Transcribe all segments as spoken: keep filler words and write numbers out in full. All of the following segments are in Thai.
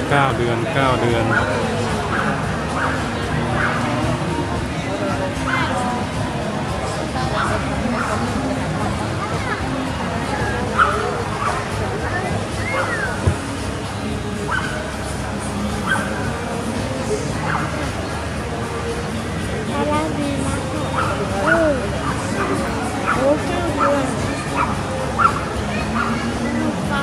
เก้าเดือนเก้าเดือนอะไรดีนะโอ้โหเก้าเดือนฟัง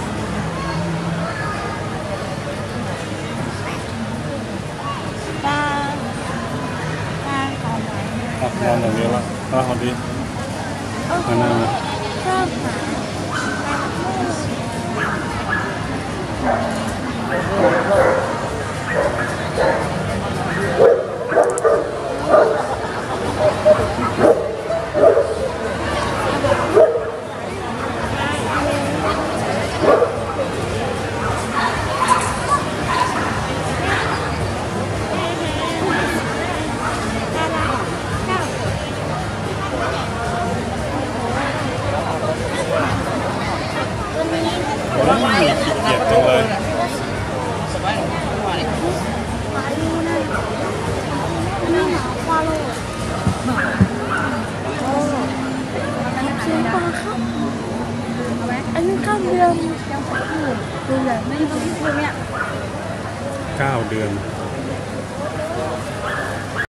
ตาตาของไหนอ่ะนอนอย่างเดียวละอ่ะพอดีโอ้โหอันนั้นนะชอบหมาโอ้ยขี้เกียจจังเลยหมาดูนะนี่หมาฟาโลโอ้ซื้อปลาครับอันนี้ข้าวเดือนยังไม่ถูกดูใหญ่ไม่ต้องพูดเนี่ยเก้าเดือน